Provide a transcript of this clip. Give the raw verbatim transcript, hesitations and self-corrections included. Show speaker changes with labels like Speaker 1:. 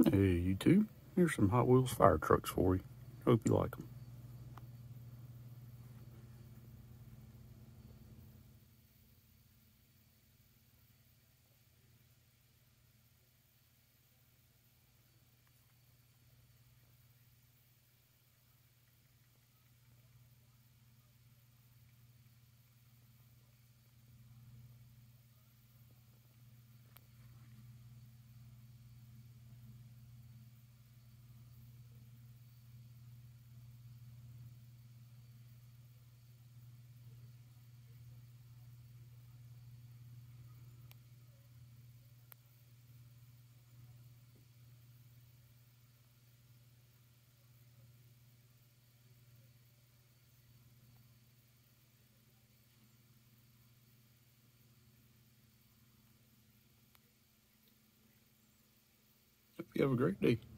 Speaker 1: Hey, YouTube. Here's some Hot Wheels fire trucks for you. Hope you like them. Hope you have a great day.